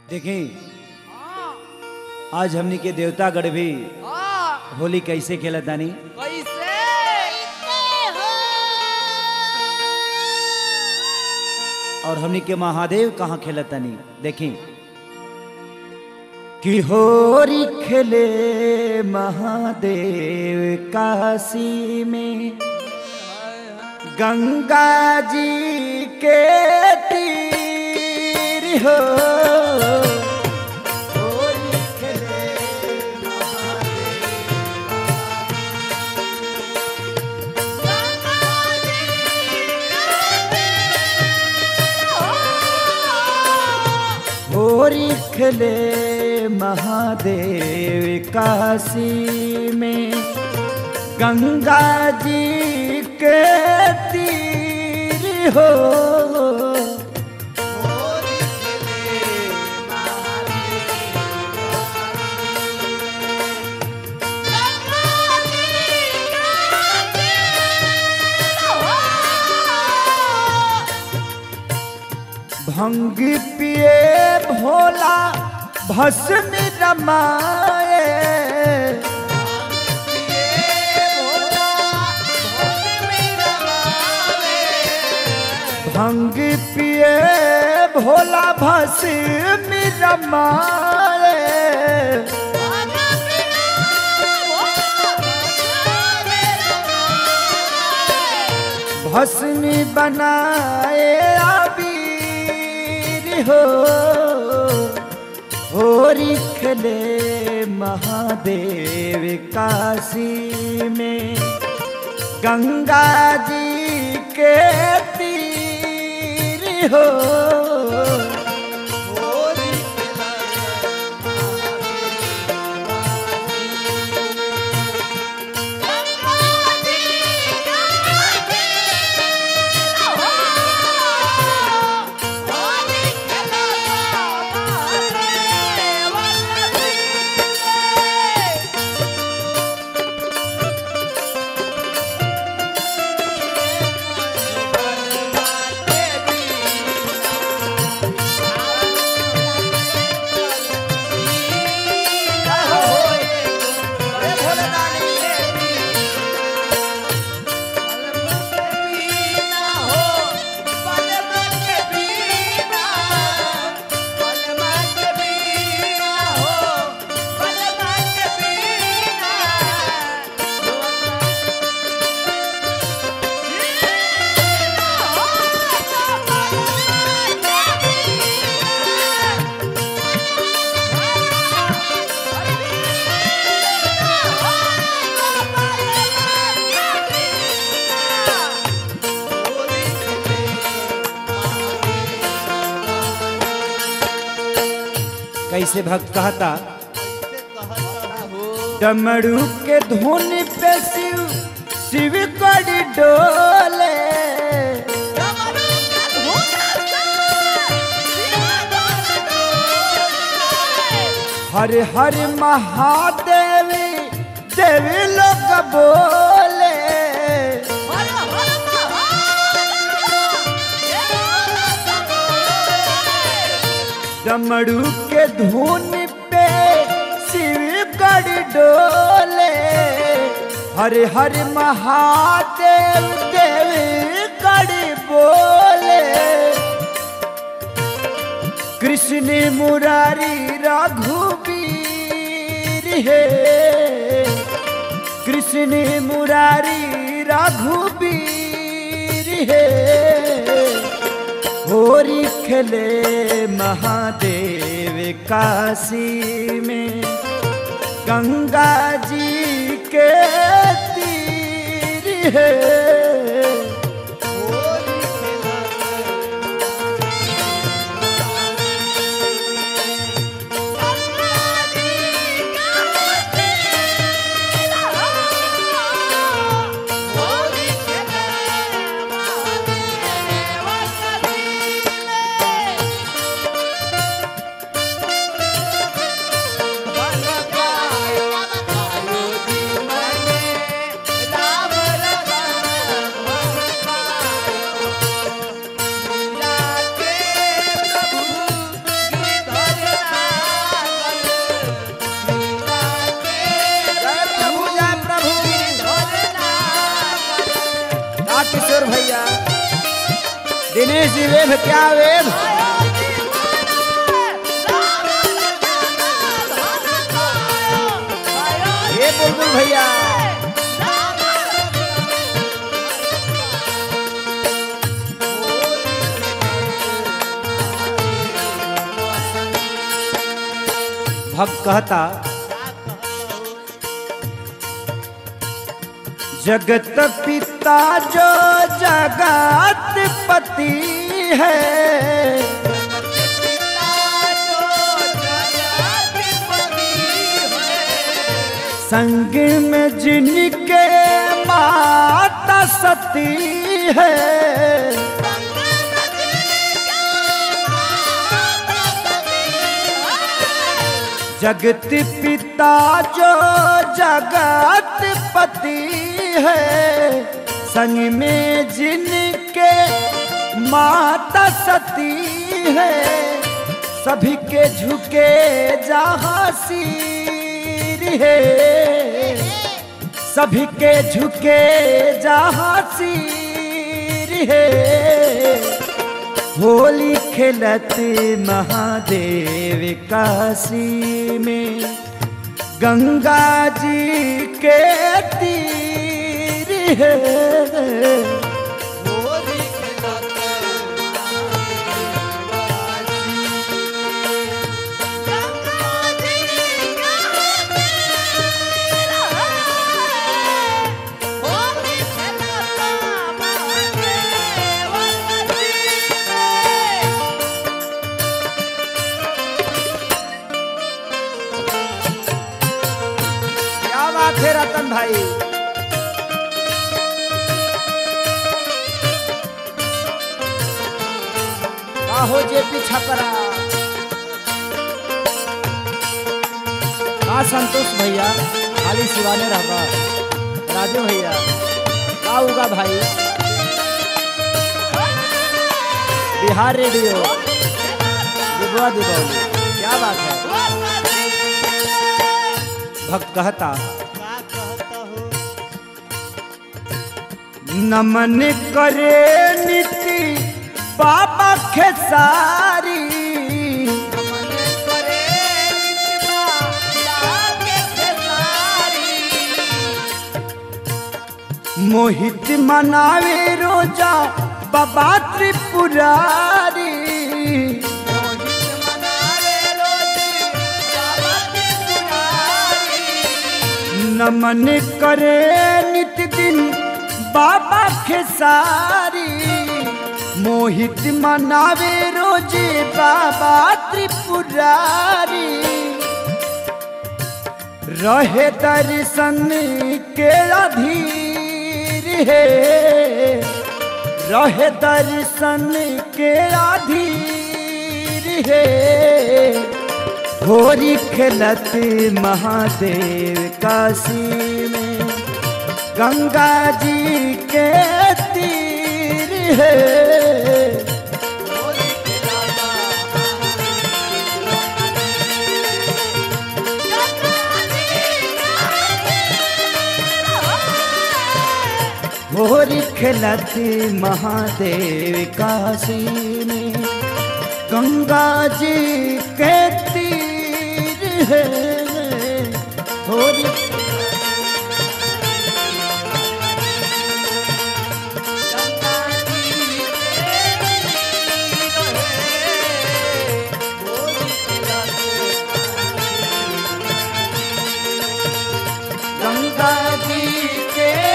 देखें आज हमनी के देवतागढ़ भी होली कैसे खेला तानी। कैसे और हमनी के महादेव कहाँ खेला तानी। देखें कि होरी खेले महादेव काशी में गंगा जी के तीर हो। होरी खेले होरी खेले महादेव काशी में गंगा जी के तीर हो। भंग पिए भोला भस्म रमाए। भंग पिए भोला भस्म रमाए। भस्म बनाए आबीर हो। होरी खेले महादेव काशी में गंगा जी के तीर हो। कैसे भक्त कहता डमरू के धुन पे शिव शिव कड़ी डोले। हर हर महादेवी देवी लोग बोले। डमरू के धुन पे शिव कड़ी डोले। हर हर महादेव देवी कड़ी बोले। कृष्ण मुरारी रघुबीर है। कृष्ण मुरारी रघुबीर है। होरी खेले महादेव काशी में गंगा जी के तीर है। दिनेश जी वेब क्या वेब। ये बुलबुल भैया भक्त कहता जगत पिता जो जगत पति है, संग में जिनके माता सती है, जगत पिता जो जगत पति है, संग में जिनके माता सती है, सभी के झुके जहाँ सिर है, सभी के झुके जहाँ सिर है। होली खेलत महादेव काशी में, गंगा जी के तीर है। होली खेलत थे रतन भाई। हो जे पीछा परा संतोष भैया खाली सिवाने रहा। राजू भैया का होगा भाई। बिहार रेडियो दिगवा दीपावली क्या बात है। भक्त कहता नमन करे नीति बाबा खेसारी, नमन करे नीति बाबा खेसारी, मोहित मनावे रोजा बाबा त्रिपुरारी, मोहित मनावे रोजा बाबा त्रिपुरारी, नमन करे नित दिन बाबा खेसारी, मोहित मनावे रोजे बाबा त्रिपुरारी, रहे दर्शन के अधीर है, रहे दर्शन के अधीर है। होरी खेलत महादेव काशी में, गंगा जी के तीर है। होरी खेलत महादेव काशी में, गंगा जी के तीर है। होरी गंगा जी के